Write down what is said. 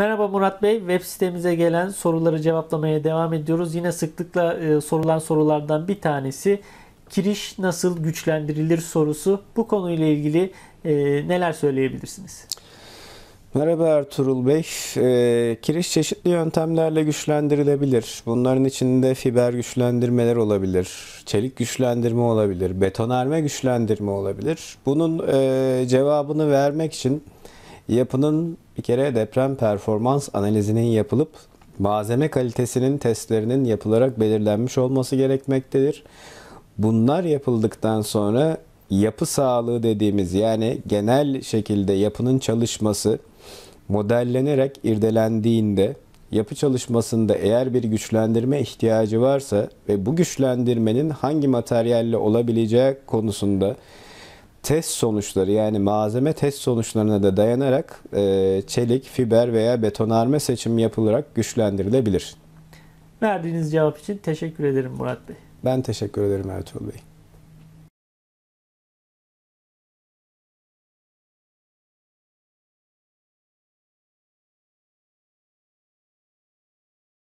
Merhaba Murat Bey, web sitemize gelen soruları cevaplamaya devam ediyoruz. Yine sıklıkla sorulan sorulardan bir tanesi kiriş nasıl güçlendirilir sorusu. Bu konuyla ilgili neler söyleyebilirsiniz? Merhaba Ertuğrul Bey. Kiriş çeşitli yöntemlerle güçlendirilebilir. Bunların içinde fiber güçlendirmeler olabilir, çelik güçlendirme olabilir, betonarme güçlendirme olabilir. Bunun cevabını vermek için yapının bir kere deprem performans analizinin yapılıp malzeme kalitesinin testlerinin yapılarak belirlenmiş olması gerekmektedir. Bunlar yapıldıktan sonra yapı sağlığı dediğimiz yani genel şekilde yapının çalışması modellenerek irdelendiğinde yapı çalışmasında eğer bir güçlendirme ihtiyacı varsa ve bu güçlendirmenin hangi materyalle olabileceği konusunda test sonuçları yani malzeme test sonuçlarına da dayanarak çelik, fiber veya betonarme seçimi yapılarak güçlendirilebilir. Verdiğiniz cevap için teşekkür ederim Murat Bey. Ben teşekkür ederim Ertuğrul Bey.